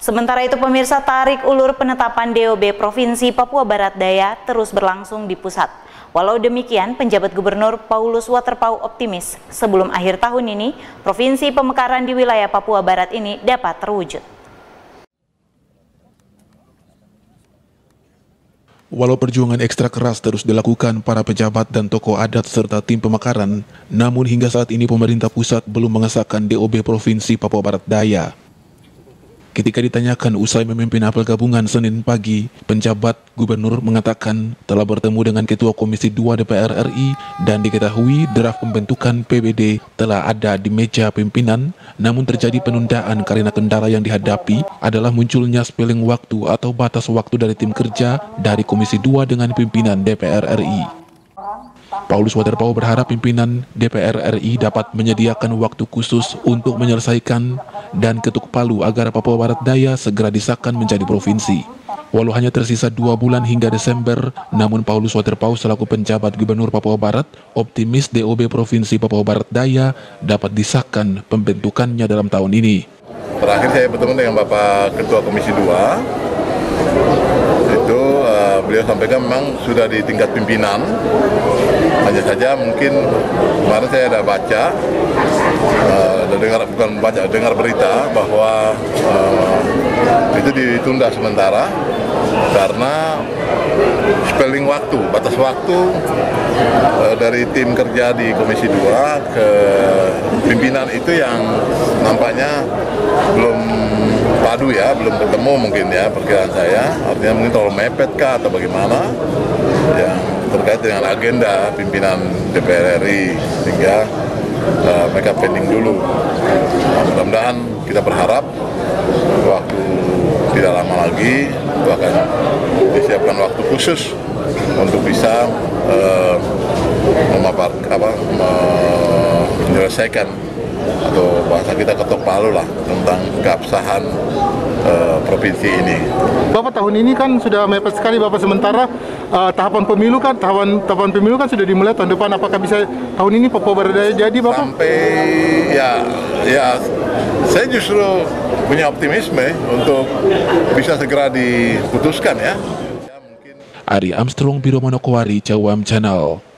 Sementara itu pemirsa, tarik ulur penetapan DOB Provinsi Papua Barat Daya terus berlangsung di pusat. Walau demikian, penjabat Gubernur Paulus Waterpauw optimis sebelum akhir tahun ini, Provinsi Pemekaran di wilayah Papua Barat ini dapat terwujud. Walau perjuangan ekstra keras terus dilakukan para pejabat dan tokoh adat serta tim pemekaran, namun hingga saat ini pemerintah pusat belum mengesahkan DOB Provinsi Papua Barat Daya. Ketika ditanyakan usai memimpin apel gabungan Senin pagi, penjabat gubernur mengatakan telah bertemu dengan Ketua Komisi 2 DPR RI dan diketahui draft pembentukan PBD telah ada di meja pimpinan, namun terjadi penundaan karena kendala yang dihadapi adalah munculnya spelling waktu atau batas waktu dari tim kerja dari Komisi 2 dengan pimpinan DPR RI. Paulus Waterpauw berharap pimpinan DPR RI dapat menyediakan waktu khusus untuk menyelesaikan dan ketuk palu agar Papua Barat Daya segera disahkan menjadi provinsi. Walau hanya tersisa 2 bulan hingga Desember, namun Paulus Waterpauw selaku penjabat Gubernur Papua Barat optimis DOB Provinsi Papua Barat Daya dapat disahkan pembentukannya dalam tahun ini. Terakhir saya bertemu dengan Bapak Ketua Komisi 2. Beliau sampaikan memang sudah di tingkat pimpinan, hanya saja mungkin kemarin saya ada baca, dengar berita bahwa itu ditunda sementara karena spelling waktu, batas waktu dari tim kerja di Komisi 2 ke pimpinan itu yang nampaknya belum padu ya, belum ketemu mungkin ya perkiraan saya, artinya mungkin terlalu mepet kah atau bagaimana yang terkait dengan agenda pimpinan DPR RI sehingga mereka pending dulu. Nah, mudah-mudahan kita berharap waktu tidak lama lagi itu akan disiapkan waktu khusus untuk bisa menyelesaikan atau bahasa kita ketok palu lah tentang keabsahan provinsi ini. Bapak tahun ini kan sudah mepet sekali Bapak, sementara tahapan pemilu kan sudah dimulai tahun depan. Apakah bisa tahun ini Papua Barat Daya jadi Bapak? Sampai ya saya justru punya optimisme untuk bisa segera diputuskan ya. Ari Armstrong, Biro Manokwari, Cawam Channel.